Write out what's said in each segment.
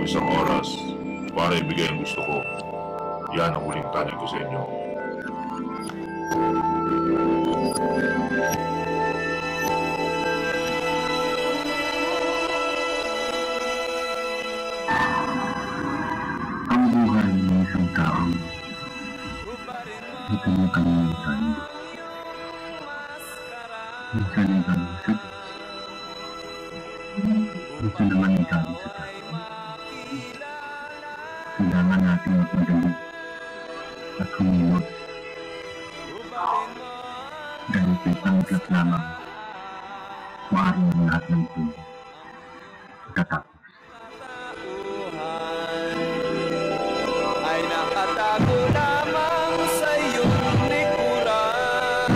isang oras para ibigay ang gusto ko. Yan ang huling tanig ko sa inyo. Ang buhay ng isang tao ay kanya-kanyang. Minsan ay galing sa Diyos, minsan naman ay galing sa tao. Kailangan natin magmadali at humilot dahil sa isang iklat lamang maaari ang lahat ng ito tatapos. Ay nakatago lamang sa iyong likuran.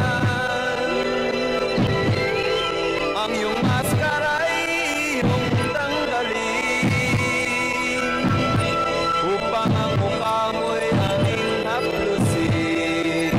Ang iyong maskara'y iyong tanggalin upang ang mukha mo'y aming haplusin.